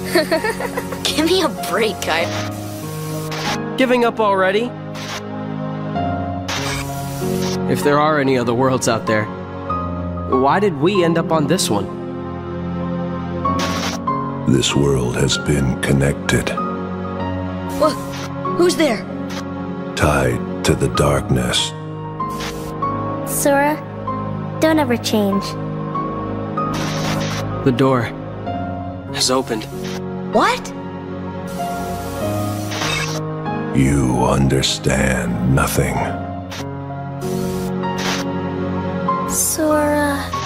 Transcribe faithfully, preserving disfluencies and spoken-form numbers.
Give me a break, Kai. Giving up already? If there are any other worlds out there, why did we end up on this one? This world has been connected. What? Who's there? Tied to the darkness. Sora, don't ever change. The door has opened. What? You understand nothing. Sora...